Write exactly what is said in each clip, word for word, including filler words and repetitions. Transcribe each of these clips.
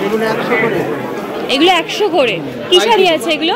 এগুলো একশো করে। কি শাড়ি আছে এগুলো?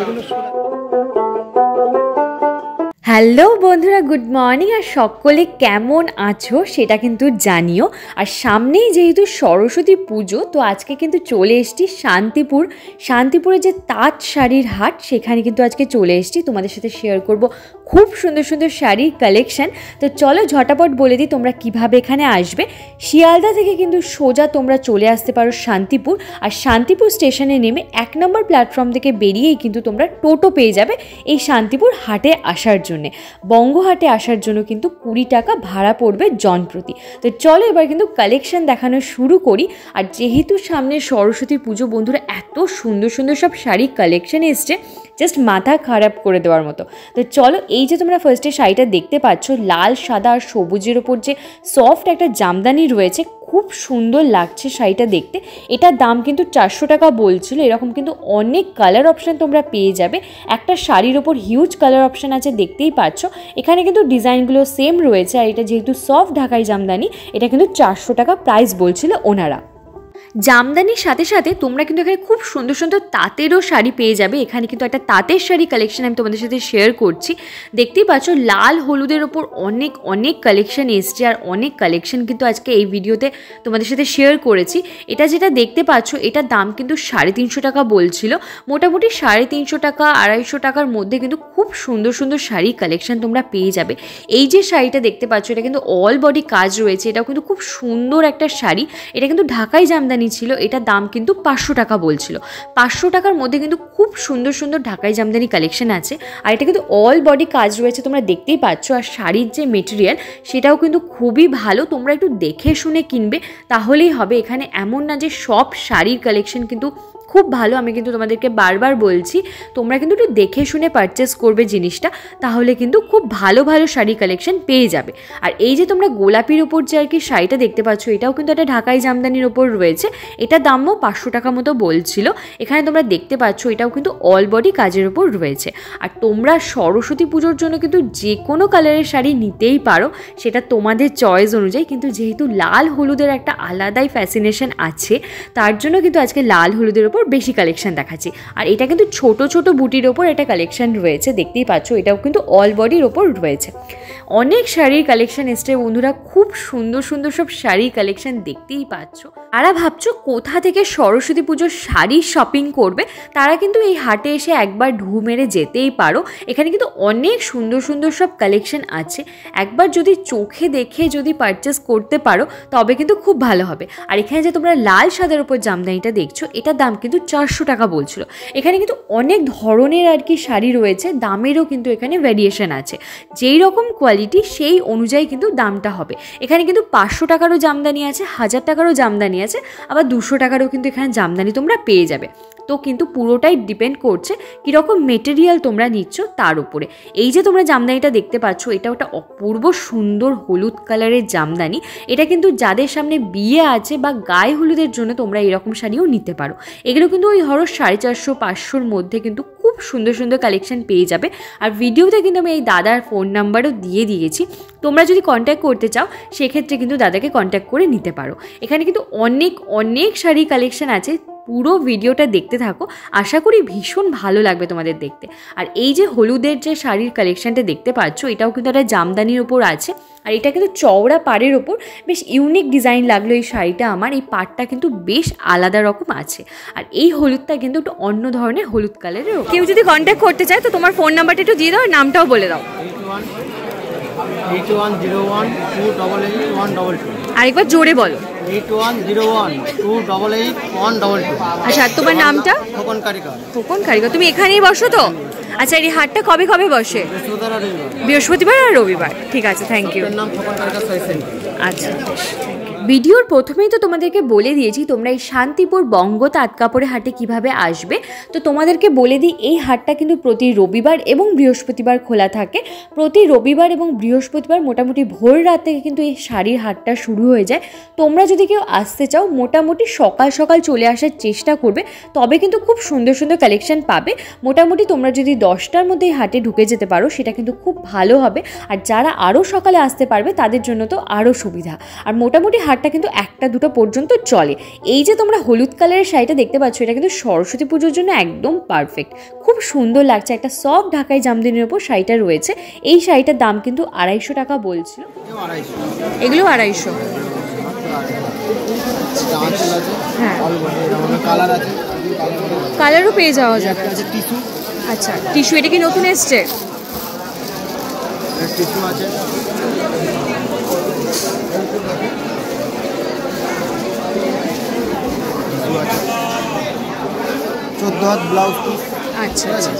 হ্যালো বন্ধুরা, গুড মর্নিং। আর সকলে কেমন আছো সেটা কিন্তু জানিও। আর সামনেই যেহেতু সরস্বতী পুজো, তো আজকে কিন্তু চলে এসেছি শান্তিপুর। শান্তিপুরে যে তাঁত শাড়ির হাট, সেখানে কিন্তু আজকে চলে এসেছি। তোমাদের সাথে শেয়ার করব খুব সুন্দর সুন্দর শাড়ির কালেকশান। তো চলো ঝটাপট বলে দিই তোমরা কিভাবে এখানে আসবে। শিয়ালদা থেকে কিন্তু সোজা তোমরা চলে আসতে পারো শান্তিপুর। আর শান্তিপুর স্টেশনে নেমে এক নম্বর প্ল্যাটফর্ম থেকে বেরিয়েই কিন্তু তোমরা টোটো পেয়ে যাবে এই শান্তিপুর হাটে আসার জন্য। বঙ্গহাটে আসার জন্য কিন্তু কুড়ি টাকা ভাড়া পড়বে জনপ্রতি। তো চলো এবার কিন্তু কালেকশন দেখানো শুরু করি। আর যেহেতু সামনে সরস্বতী পুজো, বন্ধুরা এত সুন্দর সুন্দর সব শাড়ি কালেকশন এসছে, জাস্ট মাথা খারাপ করে দেওয়ার মতো। তো চলো, এই যে তোমরা ফার্স্টে শাড়িটা দেখতে পাচ্ছ, লাল সাদা আর সবুজের ওপর যে সফট একটা জামদানি রয়েছে, খুব সুন্দর লাগছে শাড়িটা দেখতে। এটার দাম কিন্তু চারশো টাকা বলছিল। এরকম কিন্তু অনেক কালার অপশান তোমরা পেয়ে যাবে। একটা শাড়ির ওপর হিউজ কালার অপশান আছে, দেখতেই পাচ্ছ। এখানে কিন্তু ডিজাইনগুলো সেম রয়েছে। আর এটা যেহেতু সফট ঢাকাই জামদানি, এটা কিন্তু চারশো টাকা প্রাইস বলছিল ওনারা। জামদানির সাথে সাথে তোমরা কিন্তু এখানে খুব সুন্দর সুন্দর তাঁতেরও শাড়ি পেয়ে যাবে। এখানে কিন্তু একটা তাঁতের শাড়ি কালেকশন আমি তোমাদের সাথে শেয়ার করছি। দেখতেই পাচ্ছ লাল হলুদের ওপর অনেক অনেক কালেকশন এসছে। আর অনেক কালেকশন কিন্তু আজকে এই ভিডিওতে তোমাদের সাথে শেয়ার করেছি। এটা যেটা দেখতে পাচ্ছ, এটার দাম কিন্তু সাড়ে তিনশো টাকা বলছিল। মোটামুটি সাড়ে তিনশো টাকা আড়াইশো টাকার মধ্যে কিন্তু খুব সুন্দর সুন্দর শাড়ি কালেকশন তোমরা পেয়ে যাবে। এই যে শাড়িটা দেখতে পাচ্ছ, এটা কিন্তু অল বডি কাজ রয়েছে। এটাও কিন্তু খুব সুন্দর একটা শাড়ি। এটা কিন্তু ঢাকাই জামদানি ছিল। এটার দাম কিন্তু পাঁচশো টাকা বলছিল। পাঁচশো টাকার মধ্যে কিন্তু খুব সুন্দর সুন্দর ঢাকাই জামদানি কালেকশন আছে। আর এটা কিন্তু অল বডি কাজ রয়েছে, তোমরা দেখতেই পাচ্ছ। আর শাড়ির যে মেটেরিয়াল, সেটাও কিন্তু খুবই ভালো। তোমরা একটু দেখে শুনে কিনবে, তাহলেই হবে। এখানে এমন না যে সব শাড়ির কালেকশন কিন্তু খুব ভালো। আমি কিন্তু তোমাদেরকে বারবার বলছি, তোমরা কিন্তু একটু দেখে শুনে পারচেস করবে জিনিসটা, তাহলে কিন্তু খুব ভালো ভালো শাড়ি কালেকশন পেয়ে যাবে। আর এই যে তোমরা গোলাপির ওপর যে আর কি শাড়িটা দেখতে পাচ্ছ, এটাও কিন্তু একটা ঢাকাই জামদানির ওপর রয়েছে। এটার দামও পাঁচশো টাকা মতো বলছিল। এখানে তোমরা দেখতে পাচ্ছ, এটাও কিন্তু অল বডি কাজের ওপর রয়েছে। আর তোমরা সরস্বতী পুজোর জন্য কিন্তু যে কোনো কালারের শাড়ি নিতেই পারো, সেটা তোমাদের চয়েস অনুযায়ী। কিন্তু যেহেতু লাল হলুদের একটা আলাদাই ফ্যাসিনেশন আছে, তার জন্য কিন্তু আজকে লাল হলুদের ওপর বেশি কালেকশন দেখাচ্ছি। আর এটা কিন্তু ছোট ছোট বুটির ওপর একটা কালেকশন রয়েছে, দেখতেই পাচ্ছ। এটাও কিন্তু অল বডির ওপর রয়েছে। অনেক শাড়ির কালেকশন এসছে বন্ধুরা, খুব সুন্দর সুন্দর সব শাড়ির কালেকশন দেখতেই পাচ্ছ। তারা ভাবছো কোথা থেকে সরস্বতী পুজোর শাড়ি শপিং করবে, তারা কিন্তু এই হাটে এসে একবার ঢু মেরে যেতেই পারো। এখানে কিন্তু অনেক সুন্দর সুন্দর সব কালেকশন আছে। একবার যদি চোখে দেখে যদি পারচেস করতে পারো, তবে কিন্তু খুব ভালো হবে। আর এখানে যে তোমরা লাল সাদার উপর জামদানিটা দেখছো, এটার দাম কিন্তু চারশো টাকা বলছিল। এখানে কিন্তু অনেক ধরনের আর কি শাড়ি রয়েছে, দামেরও কিন্তু এখানে ভ্যারিয়েশন আছে। যেই রকম কোয়ালিটি সেই অনুযায়ী কিন্তু দামটা হবে। এখানে কিন্তু পাঁচশো টাকারও জামদানি আছে, হাজার টাকারও জামদানি আছে, আবার দুশো টাকারও কিন্তু এখানে জামদানি তোমরা পেয়ে যাবে। তো কিন্তু পুরোটাই ডিপেন্ড করছে কীরকম মেটেরিয়াল তোমরা নিচ্ছ তার উপরে। এই যে তোমরা জামদানিটা দেখতে পাচ্ছ, এটা ওটা অপূর্ব সুন্দর হলুদ কালারের জামদানি। এটা কিন্তু যাদের সামনে বিয়ে আছে বা গায়ে হলুদের জন্য তোমরা এরকম শাড়িও নিতে পারো। এগুলো কিন্তু ওই ধরো সাড়ে চারশো পাঁচশোর মধ্যে কিন্তু খুব সুন্দর সুন্দর কালেকশন পেয়ে যাবে। আর ভিডিওতে কিন্তু আমি এই দাদার ফোন নাম্বারও দিয়ে দিয়েছি। তোমরা যদি কন্ট্যাক্ট করতে চাও, সেক্ষেত্রে কিন্তু দাদাকে কন্ট্যাক্ট করে নিতে পারো। এখানে কিন্তু অনেক অনেক শাড়ি কালেকশন আছে। পুরো ভিডিওটা দেখতে থাকো, আশা করি ভীষণ ভালো লাগবে তোমাদের দেখতে। আর এই যে হলুদের যে শাড়ির কালেকশনটা দেখতে পাচ্ছ, এটাও কিন্তু একটা জামদানির ওপর আছে। আর এটা কিন্তু চওড়া পাড়ের ওপর বেশ ইউনিক ডিজাইন লাগলো এই শাড়িটা আমার। এই পাড়টা কিন্তু বেশ আলাদা রকম আছে। আর এই হলুদটা কিন্তু একটু অন্য ধরনের হলুদ কালারের। কেউ যদি কন্ট্যাক্ট করতে চায়, তো তোমার ফোন নাম্বারটা একটু দিয়ে দাও, নামটাও বলে দাও। আরেকবার জোরে বলো। আচ্ছা, তোমার নামটা? খোকন কারিগর। খোকন কারিগর, তুমি এখানেই বসো তো? আচ্ছা, এই হাটটা কবে কবে বসে? বৃহস্পতিবার আর রবিবার। ঠিক আছে, থ্যাংক ইউ। আচ্ছা, ভিডিওর প্রথমেই তো তোমাদেরকে বলে দিয়েছি তোমরা এই শান্তিপুর বঙ্গ তাঁত কাপড়ের হাটে কিভাবে আসবে। তো তোমাদেরকে বলে দিই, এই হাটটা কিন্তু প্রতি রবিবার এবং বৃহস্পতিবার খোলা থাকে। প্রতি রবিবার এবং বৃহস্পতিবার মোটামুটি ভোর রাত থেকে কিন্তু এই শাড়ির হাটটা শুরু হয়ে যায়। তোমরা যদি কেউ আসতে চাও, মোটামুটি সকাল সকাল চলে আসার চেষ্টা করবে, তবে কিন্তু খুব সুন্দর সুন্দর কালেকশন পাবে। মোটামুটি তোমরা যদি দশটার মধ্যে এই হাটে ঢুকে যেতে পারো, সেটা কিন্তু খুব ভালো হবে। আর যারা আরও সকালে আসতে পারবে, তাদের জন্য তো আরও সুবিধা। আর মোটামুটি হাটটা কিন্তু একটা দুটো পর্যন্ত চলে। এই যে তোমরা হলুদ কালারের শাড়িটা দেখতে পাচ্ছ, এটা কিন্তু সরস্বতী পুজোর জন্য একদম পারফেক্ট, খুব সুন্দর লাগছে। একটা সফট ঢাকাই জামদানির ওপর শাড়িটা রয়েছে। এই শাড়িটার দাম কিন্তু আড়াইশো টাকা বলছিল। এগুলো আড়াইশো। হ্যাঁ, কালারও পেয়ে যাওয়া যাবে। আচ্ছা, টিস্যু এটা কি নতুন এসছে? টিস্যু আছে, চোদ্দ হাত ব্লাউজ পিস। আচ্ছা আচ্ছা,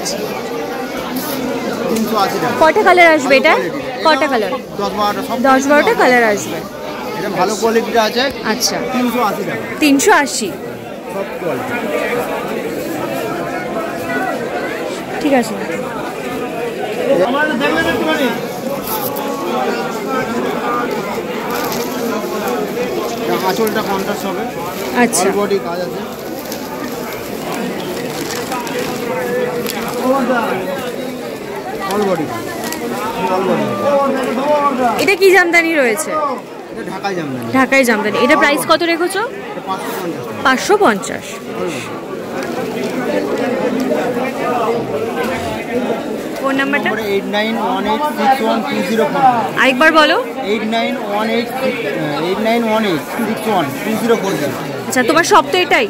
কটা কালার আসবে এটা? কটা কালার? দশ বারোটা। দশ বারোটা কালার আসবে। এটা ভালো কোয়ালিটিটা আছে। আচ্ছা, তিনশো আশি টাকা। তিনশো আশি, সব কোয়ালিটি। ঠিক আছে। আঁচলটা কন্ট্রাস্ট হবে। আচ্ছা, বডি কাজ আছে। All body, all body. এটা কি জামদানি রয়েছে? এটা ঢাকাই জামদানি। ঢাকাই জামদানি। এটা প্রাইস কত রেখেছো? পাঁচশো পঞ্চাশ। ফোন নাম্বারটা eight nine one eight six one two zero four. আরেকবার বলো। Eight nine one eight eight nine one eight six one two zero four. আচ্ছা, তোমার সব তো এটাই?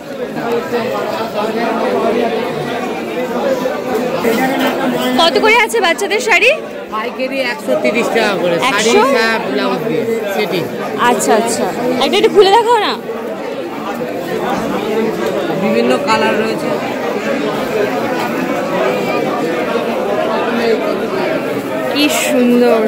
কত করে আছে বাচ্চাদের শাড়ি? পাইকারি একশো তিরিশ টাকা করে। শাড়ি ব্লাউজ দিয়ে সেটিং। আচ্ছা আচ্ছা, একটা একটু খুলে দেখাও না। বিভিন্ন কালার রয়েছে। কি সুন্দর।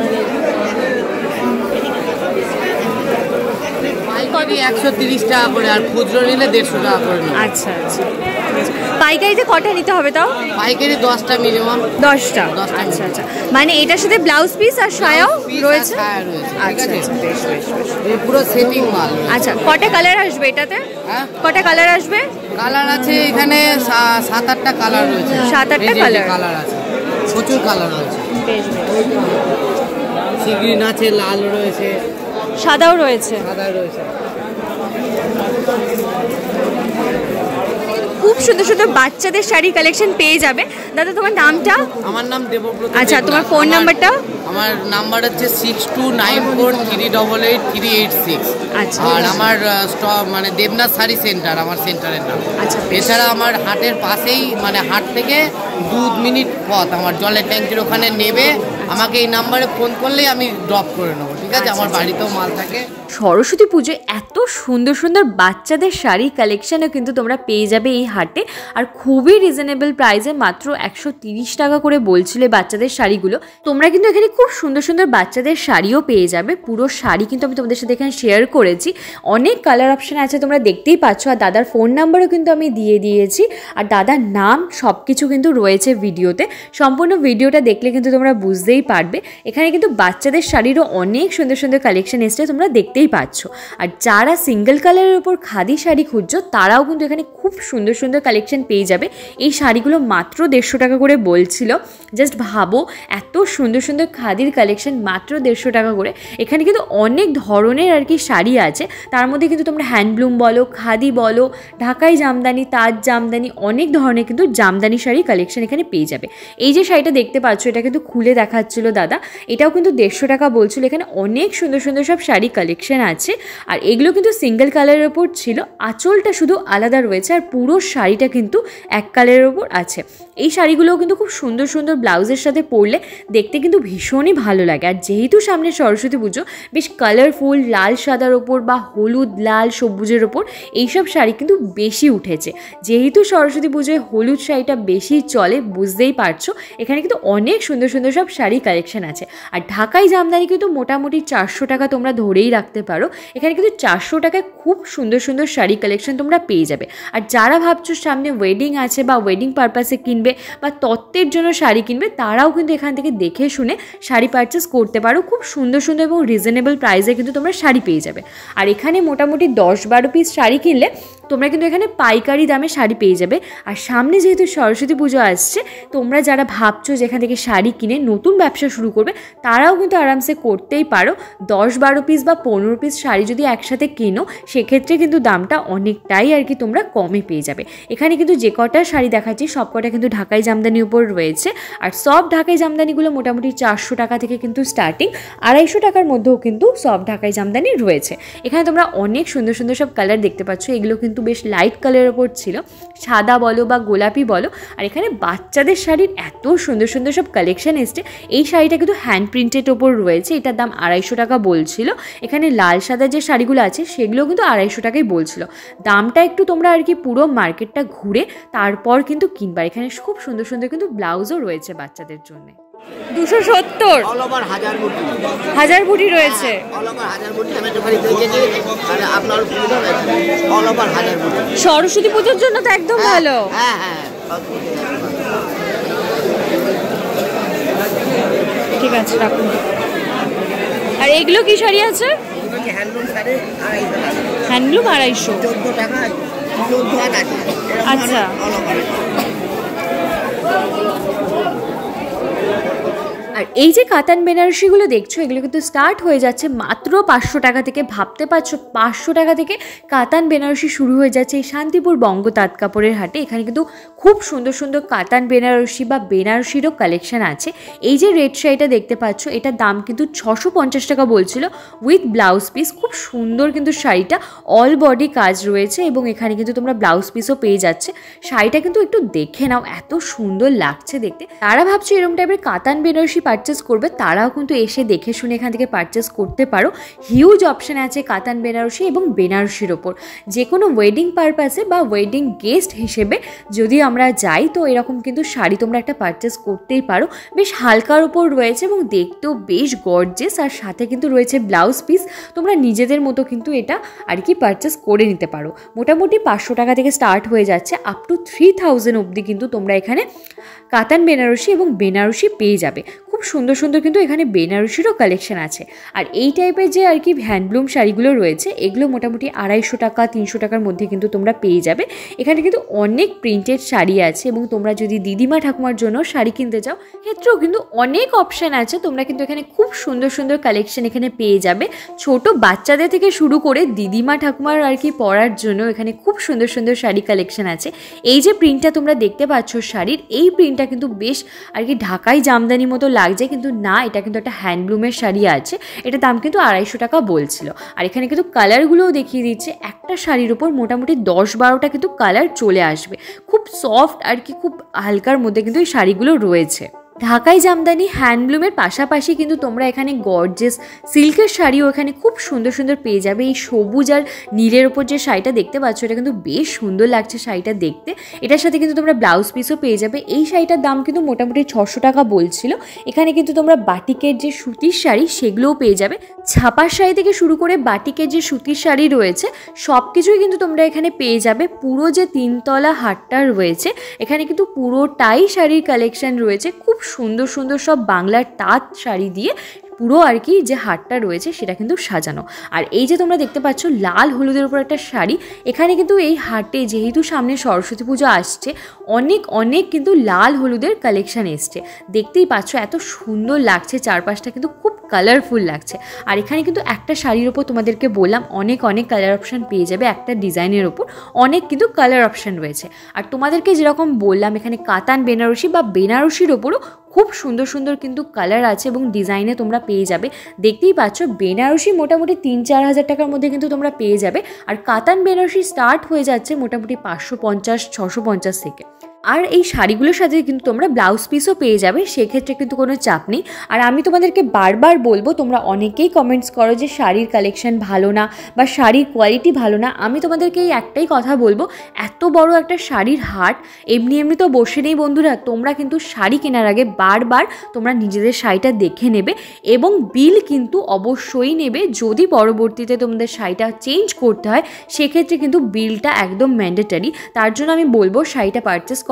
পাইকারি একশো তিরিশ টাকা করে, আর খুচরো নিলে দেড়শো টাকা করে। আচ্ছা আচ্ছা, পাইকারিতে কটা নিতে হবে তাও? পাইকারি দশটা মিনিমাম। দশটা? আচ্ছা আচ্ছা, মানে এটার সাথে ব্লাউজ পিস আর সায়াও রয়েছে? আচ্ছা বেশ বেশ বেশ, এই পুরো সেটিং মাল। আচ্ছা, কটা কালার আসবে এটাতে? হ্যাঁ, কটা কালার আসবে? কালার আছে এখানে সাত আটটা কালার রয়েছে। সাত আটটা কালার কালার আছে, প্রচুর কালার রয়েছে। বেশ বেশ, সি গ্রিন আছে, লাল রয়েছে, সাদাও রয়েছে। সাদা রয়েছে। খুব সুন্দর সুন্দর বাচ্চাদের শাড়ি কালেকশন পেয়ে যাবে। দাদা, তোমার নামটা? আমার নাম দেবব্রত। আচ্ছা, তোমার ফোন নাম্বারটা? আমার নাম্বার হচ্ছে six two nine four three double eight three eight six. আচ্ছা, আর আমার স্টক মানে দেবনাথ শাড়ি সেন্টার আমার সেন্টারের নাম। আচ্ছা, এছাড়া আমার হাটের পাশেই, মানে হাট থেকে দু মিনিট পথ আমার জলের ট্যাঙ্কির ওখানে নেবে। আমাকে এই নাম্বারে ফোন করলেই আমি ড্রপ করে নেবো। ঠিক আছে, আমার বাড়িতেও মাল থাকে। সরস্বতী পুজোয় এত সুন্দর সুন্দর বাচ্চাদের শাড়ি কালেকশানও কিন্তু তোমরা পেয়ে যাবে এই হাটে, আর খুবই রিজনেবল প্রাইসে, মাত্র একশো তিরিশ টাকা করে বলছিলে বাচ্চাদের শাড়িগুলো। তোমরা কিন্তু এখানে খুব সুন্দর সুন্দর বাচ্চাদের শাড়িও পেয়ে যাবে। পুরো শাড়ি কিন্তু আমি তোমাদের সাথে এখানে শেয়ার করেছি। অনেক কালার অপশান আছে, তোমরা দেখতেই পাচ্ছ। আর দাদার ফোন নাম্বারও কিন্তু আমি দিয়ে দিয়েছি, আর দাদার নাম সব কিছু কিন্তু রয়েছে ভিডিওতে। সম্পূর্ণ ভিডিওটা দেখলে কিন্তু তোমরা বুঝতেই পারবে। এখানে কিন্তু বাচ্চাদের শাড়িরও অনেক সুন্দর সুন্দর কালেকশন এসছে, তোমরা দেখতেই পাচ্ছ। আর যারা সিঙ্গেল কালারের উপর খাদি শাড়ি খুঁজছো, তারাও কিন্তু এখানে খুব সুন্দর সুন্দর কালেকশন পেয়ে যাবে। এই শাড়িগুলো মাত্র দেড়শো টাকা করে বলছিল। জাস্ট ভাবো, এত সুন্দর সুন্দর খাদির কালেকশন মাত্র দেড়শো টাকা করে। এখানে কিন্তু অনেক ধরনের আর কি শাড়ি আছে, তার মধ্যে কিন্তু তোমরা হ্যান্ডলুম বলো, খাদি বলো, ঢাকাই জামদানি, তাজ জামদানি, অনেক ধরনের কিন্তু জামদানি শাড়ি কালেকশন এখানে পেয়ে যাবে। এই যে শাড়িটা দেখতে পাচ্ছ, এটা কিন্তু খুলে দেখাচ্ছিল দাদা, এটাও কিন্তু দেড়শো টাকা বলছিল। এখানে অনেক সুন্দর সুন্দর সব শাড়ি কালেকশন আছে, আর এগুলো কিন্তু সিঙ্গেল কালারের ওপর ছিল। আঁচলটা শুধু আলাদা রয়েছে, আর পুরো শাড়িটা কিন্তু এক কালারের ওপর আছে। এই শাড়িগুলোও কিন্তু খুব সুন্দর সুন্দর ব্লাউজের সাথে পরলে দেখতে কিন্তু ভীষণই ভালো লাগে। আর যেহেতু সামনে সরস্বতী পুজো, বেশ কালারফুল লাল সাদার ওপর বা হলুদ লাল সবুজের ওপর এইসব শাড়ি কিন্তু বেশি উঠেছে। যেহেতু সরস্বতী পুজোয় হলুদ শাড়িটা বেশি চলে, বুঝতেই পারছো। এখানে কিন্তু অনেক সুন্দর সুন্দর সব শাড়ি কালেকশন আছে। আর ঢাকাই জামদানি কিন্তু মোটামুটি চারশো টাকা তোমরা ধরেই রাখতে পারো। এখানে কিন্তু চারশো টাকায় খুব সুন্দর সুন্দর শাড়ি কালেকশন তোমরা পেয়ে যাবে। আর যারা ভাবছো সামনে ওয়েডিং আছে বা ওয়েডিং পারপাসে কিনবে বা তত্ত্বের জন্য শাড়ি কিনবে, তারাও কিন্তু এখান থেকে দেখে শুনে শাড়ি পারচেস করতে পারো। খুব সুন্দর সুন্দর এবং রিজনেবল প্রাইসে কিন্তু তোমরা শাড়ি পেয়ে যাবে। আর এখানে মোটামুটি দশ বারো পিস শাড়ি কিনলে তোমরা কিন্তু এখানে পাইকারি দামে শাড়ি পেয়ে যাবে। আর সামনে যেহেতু সরস্বতী পুজো আসছে, তোমরা যারা ভাবছো যেখান থেকে শাড়ি কিনে নতুন ব্যবসা শুরু করবে তারাও কিন্তু আরামসে করতেই পারো। দশ বারো পিস বা পনেরো পিস শাড়ি যদি একসাথে কেনো সেক্ষেত্রে কিন্তু দামটা অনেকটাই আর কি তোমরা কমে পেয়ে যাবে। এখানে কিন্তু যে কটা শাড়ি দেখাচ্ছি সব কটা কিন্তু ঢাকাই জামদানির উপর রয়েছে। আর সব ঢাকাই জামদানিগুলো মোটামুটি চারশো টাকা থেকে কিন্তু স্টার্টিং, আড়াইশো টাকার মধ্যেও কিন্তু সব ঢাকাই জামদানি রয়েছে। এখানে তোমরা অনেক সুন্দর সুন্দর সব কালার দেখতে পাচ্ছ। এগুলো কিন্তু বেশ লাইট কালারের ওপর ছিল, সাদা বলো বা গোলাপি বলো। আর এখানে বাচ্চাদের শাড়ির এত সুন্দর সুন্দর সব কালেকশন এসছে। এই শাড়িটা কিন্তু হ্যান্ড প্রিন্টেড ওপর রয়েছে, এটার দাম আড়াইশো টাকা বলছিল। এখানে লাল সাদা যে শাড়িগুলো আছে সেগুলো কিন্তু আড়াইশো টাকাই বলছিল। দামটা একটু তোমরা আর কি পুরো মার্কেটটা ঘুরে তারপর কিন্তু কিনবা। এখানে খুব সুন্দর সুন্দর কিন্তু ব্লাউজও রয়েছে বাচ্চাদের জন্য। দুশো সত্তর হাজার বুটি রয়েছে। সরস্বতী পুজোর জন্য তো একদম ভালো। ঠিক আছে রাখুন। আর এগুলো কি শাড়ি আছে? হ্যান্ডলুম আড়াইশো। আচ্ছা আর এই যে কাতান বেনারসিগুলো দেখছো এগুলো কিন্তু স্টার্ট হয়ে যাচ্ছে মাত্র পাঁচশো টাকা থেকে। ভাবতে পারছো পাঁচশো টাকা থেকে কাতান বেনারসি শুরু হয়ে যাচ্ছে এই শান্তিপুর বঙ্গ তাঁত কাপড়ের হাটে। এখানে কিন্তু খুব সুন্দর সুন্দর কাতান বেনারসি বা বেনারসিরও কালেকশন আছে। এই যে রেড শাড়িটা দেখতে পাচ্ছ এটার দাম কিন্তু ছশো পঞ্চাশ টাকা বলছিল উইথ ব্লাউজ পিস। খুব সুন্দর কিন্তু শাড়িটা, অল বডি কাজ রয়েছে এবং এখানে কিন্তু তোমরা ব্লাউজ পিসও পেয়ে যাচ্ছে। শাড়িটা কিন্তু একটু দেখে নাও, এত সুন্দর লাগছে দেখতে। তারা ভাবছো এরকম টাইপের কাতান বেনারসি পারচেস করবে তারাও কিন্তু এসে দেখে শুনে এখান থেকে পারচেস করতে পারো। হিউজ অপশান আছে কাতান বেনারসি এবং বেনারসির ওপর। যে কোনো ওয়েডিং পারপাসে বা ওয়েডিং গেস্ট হিসেবে যদি আমরা যাই তো এরকম কিন্তু শাড়ি তোমরা একটা পারচেস করতেই পারো। বেশ হালকার ওপর রয়েছে এবং দেখতেও বেশ গর্জিয়াস। আর সাথে কিন্তু রয়েছে ব্লাউজ পিস। তোমরা নিজেদের মতো কিন্তু এটা আর কি পারচেস করে নিতে পারো। মোটামুটি পাঁচশো টাকা থেকে স্টার্ট হয়ে যাচ্ছে আপ টু থ্রি থাউজেন্ড অবধি কিন্তু তোমরা এখানে কাতান বেনারসি এবং বেনারসি পেয়ে যাবে। খুব সুন্দর সুন্দর কিন্তু এখানে বেনারসিরও কালেকশন আছে। আর এই টাইপের যে আর কি হ্যান্ডলুম শাড়িগুলো রয়েছে এগুলো মোটামুটি আড়াইশো টাকা তিনশো টাকার মধ্যে কিন্তু তোমরা পেয়ে যাবে। এখানে কিন্তু অনেক প্রিন্টেড শাড়ি আছে এবং তোমরা যদি দিদিমা ঠাকুমার জন্য শাড়ি কিনতে চাও ক্ষেত্রেও কিন্তু অনেক অপশান আছে। তোমরা কিন্তু এখানে খুব সুন্দর সুন্দর কালেকশন এখানে পেয়ে যাবে। ছোট বাচ্চাদের থেকে শুরু করে দিদিমা ঠাকুমার আর কি পরার জন্য এখানে খুব সুন্দর সুন্দর শাড়ি কালেকশন আছে। এই যে প্রিন্টটা তোমরা দেখতে পাচ্ছ শাড়ির, এই প্রিন্টটা কিন্তু বেশ আর কি ঢাকাই জামদানি মতো লাগছে, কিন্তু না এটা কিন্তু একটা হ্যান্ডলুমের শাড়ি আছে। এটা দাম কিন্তু আড়াইশো টাকা বলছিল। আর এখানে কিন্তু কালারগুলোও দেখিয়ে দিচ্ছে। একটা শাড়ির উপর মোটামুটি দশ বারোটা কিন্তু কালার চলে আসবে। খুব সফট আর কি খুব হালকার মধ্যে কিন্তু এই শাড়িগুলো রয়েছে। ঢাকাই জামদানি হ্যান্ডলুমের পাশাপাশি কিন্তু তোমরা এখানে গর্জিয়াস সিল্কের শাড়িও এখানে খুব সুন্দর সুন্দর পেয়ে যাবে। এই সবুজ আর নীলের ওপর যে শাড়িটা দেখতে পাচ্ছ এটা কিন্তু বেশ সুন্দর লাগছে শাড়িটা দেখতে। এটার সাথে কিন্তু তোমরা ব্লাউজ পিসও পেয়ে যাবে। এই শাড়িটার দাম কিন্তু মোটামুটি ছশো টাকা বলছিল। এখানে কিন্তু তোমরা বাটিকের যে সুতির শাড়ি সেগুলোও পেয়ে যাবে। ছাপার শাড়ি থেকে শুরু করে বাটিকের যে সুতির শাড়ি রয়েছে সব কিছুই কিন্তু তোমরা এখানে পেয়ে যাবে। পুরো যে তিনতলা হাটটা রয়েছে এখানে কিন্তু পুরোটাই শাড়ির কালেকশন রয়েছে। খুব সুন্দর সুন্দর সব বাংলার তাঁত শাড়ি দিয়ে পুরো আর কি যে হাটটা রয়েছে সেটা কিন্তু সাজানো। আর এই যে তোমরা দেখতে পাচ্ছ লাল হলুদের উপর একটা শাড়ি, এখানে কিন্তু এই হাটে যেহেতু সামনে সরস্বতী পুজো আসছে অনেক অনেক কিন্তু লাল হলুদের কালেকশান এসছে। দেখতেই পাচ্ছ এত সুন্দর লাগছে, চারপাশটা কিন্তু খুব কালারফুল লাগছে। আর এখানে কিন্তু একটা শাড়ির ওপর তোমাদেরকে বললাম অনেক অনেক কালার অপশান পেয়ে যাবে। একটা ডিজাইনের ওপর অনেক কিন্তু কালার অপশান রয়েছে। আর তোমাদেরকে যেরকম বললাম এখানে কাতান বেনারসি বা বেনারসির ওপরও খুব সুন্দর সুন্দর কিন্তু কালার আছে এবং ডিজাইনে তোমরা পেয়ে যাবে। দেখতেই পাচ্ছ বেনারসি মোটামুটি তিন চার হাজার টাকার মধ্যে কিন্তু তোমরা পেয়ে যাবে। আর কাতান বেনারসি স্টার্ট হয়ে যাচ্ছে মোটামুটি পাঁচশো পঞ্চাশ ছশো পঞ্চাশ থেকে। আর এই শাড়িগুলোর সাথে কিন্তু তোমরা ব্লাউজ পিসও পেয়ে যাবে, সেক্ষেত্রে কিন্তু কোনো চাপ নেই। আর আমি তোমাদেরকে বারবার বলবো, তোমরা অনেকেই কমেন্টস করো যে শাড়ির কালেকশন ভালো না বা শাড়ির কোয়ালিটি ভালো না। আমি তোমাদেরকে এই একটাই কথা বলবো, এত বড় একটা শাড়ির হাট এমনি এমনি তো বসে নেই বন্ধুরা। তোমরা কিন্তু শাড়ি কেনার আগে বারবার তোমরা নিজেদের শাড়িটা দেখে নেবে এবং বিল কিন্তু অবশ্যই নেবে। যদি পরবর্তীতে তোমাদের শাড়িটা চেঞ্জ করতে হয় সেক্ষেত্রে কিন্তু বিলটা একদম ম্যান্ডেটারি। তার জন্য আমি বলবো শাড়িটা পারচেস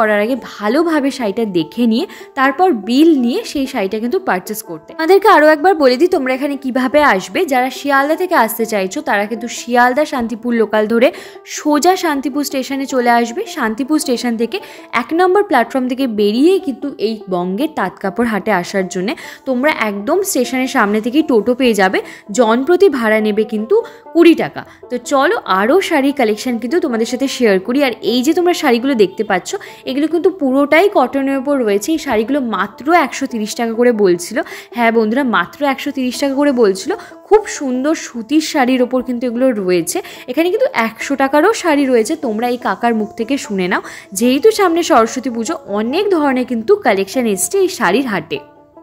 করার আগে ভালোভাবে শাড়িটা দেখে নিয়ে তারপর বিল নিয়ে সেই শাড়িটা কিন্তু পারচেস করতে। আমাদেরকে আরও একবার বলে দিই তোমরা এখানে কিভাবে আসবে। যারা শিয়ালদা থেকে আসতে চাইছো তারা কিন্তু শিয়ালদা শান্তিপুর লোকাল ধরে সোজা শান্তিপুর স্টেশনে চলে আসবে। শান্তিপুর স্টেশন থেকে এক নম্বর প্ল্যাটফর্ম থেকে বেরিয়ে কিন্তু এই বঙ্গের তাঁত কাপড় হাটে আসার জন্য তোমরা একদম স্টেশনের সামনে থেকেই টোটো পেয়ে যাবে। জনপ্রতি ভাড়া নেবে কিন্তু কুড়ি টাকা। তো চলো আরও শাড়ির কালেকশন কিন্তু তোমাদের সাথে শেয়ার করি। আর এই যে তোমরা শাড়িগুলো দেখতে পাচ্ছ এগুলো কিন্তু পুরোটাই কটনের ওপর রয়েছে। এই শাড়িগুলো মাত্র একশো তিরিশ টাকা করে বলছিল। হ্যাঁ বন্ধুরা, মাত্র একশো তিরিশ টাকা করে বলছিল। খুব সুন্দর সুতির শাড়ির ওপর কিন্তু এগুলো রয়েছে। এখানে কিন্তু একশো টাকারও শাড়ি রয়েছে। তোমরা এই কাকার মুখ থেকে শুনে নাও। যেহেতু সামনে সরস্বতী পুজো, অনেক ধরনের কিন্তু কালেকশন এসছে এই শাড়ির হাটে।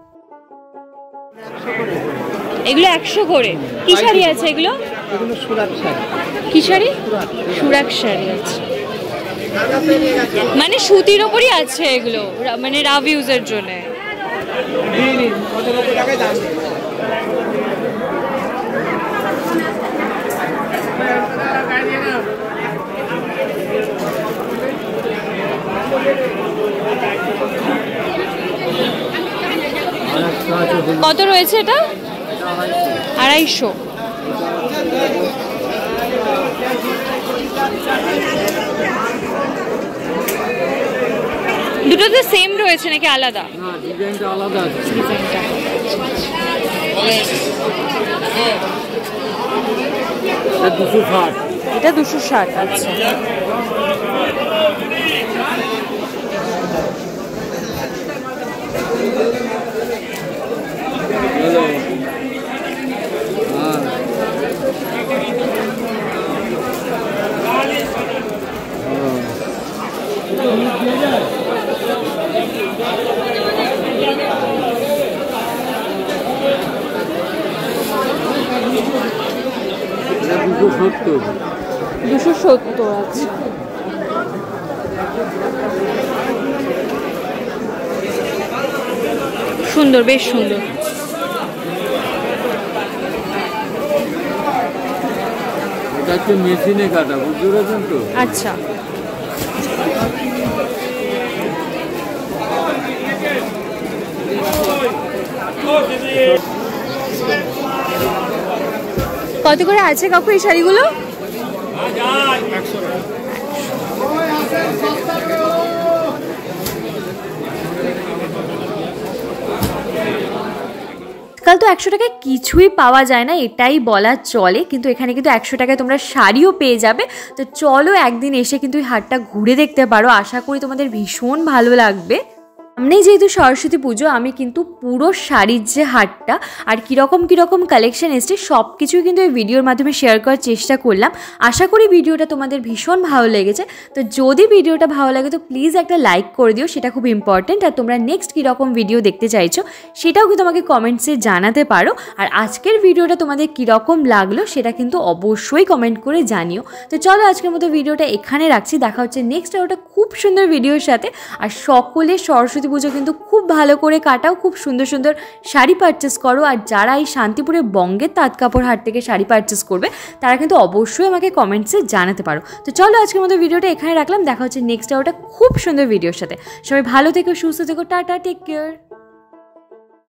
এগুলো একশো করে। কি শাড়ি আছে এগুলো? কি শাড়ি? সুরাক শাড়ি আছে, মানে সুতির ওপরই আছে এগুলো, মানে রাভ ইউজের জন্য। কত রয়েছে এটা? আড়াইশো। দুটোতে সেম রয়েছে নাকি আলাদা? না, ডিজাইনটা আলাদা আছে। ডিজাইনটা এটা দুশো ষাট। এটা দুশো ষাট। আচ্ছা, দুশো সত্তর। আছে সুন্দর, বেশ সুন্দর। এটা হচ্ছে মেশিনে কাটা, বুঝতে পেরেছেন তো? আচ্ছা, কত করে আছে কাকু এই শাড়িগুলো? কাল তো একশো টাকায় কিছুই পাওয়া যায় না, এটাই বলা চলে। কিন্তু এখানে কিন্তু একশো টাকায় তোমরা শাড়িও পেয়ে যাবে। তো চলো একদিন এসে কিন্তু এই হাটটা ঘুরে দেখতে পারো। আশা করি তোমাদের ভীষণ ভালো লাগবে। সামনেই যেহেতু সরস্বতী পুজো, আমি কিন্তু পুরো শাড়ির যে হাটটা আর কীরকম কীরকম কালেকশন এসছে সব কিছুই কিন্তু এই ভিডিওর মাধ্যমে শেয়ার করার চেষ্টা করলাম। আশা করি ভিডিওটা তোমাদের ভীষণ ভালো লেগেছে। তো যদি ভিডিওটা ভালো লাগে তো প্লিজ একটা লাইক করে দিও, সেটা খুব ইম্পর্টেন্ট। আর তোমরা নেক্সট কীরকম ভিডিও দেখতে চাইছো সেটাও কিন্তু আমাকে কমেন্টসে জানাতে পারো। আর আজকের ভিডিওটা তোমাদের কীরকম লাগলো সেটা কিন্তু অবশ্যই কমেন্ট করে জানিও। তো চলো আজকের মতো ভিডিওটা এখানে রাখছি। দেখা হচ্ছে নেক্সট ওটা খুব সুন্দর ভিডিওর সাথে। আর সকলে সরস্বতী পুজো কিন্তু খুব ভালো করে কাটাও, খুব সুন্দর সুন্দর শাড়ি পারচেস করো। আর যারা এই শান্তিপুরে বঙ্গের তাঁত কাপড় হাট থেকে শাড়ি পারচেস করবে তারা কিন্তু অবশ্যই আমাকে কমেন্টসে জানাতে পারো। তো চলো আজকের মতো ভিডিওটা এখানে রাখলাম। দেখা হচ্ছে নেক্সট ওটা খুব সুন্দর ভিডিওর সাথে। সবাই ভালো থেকো, সুস্থ থেকো, টাটা, টেক কেয়ার।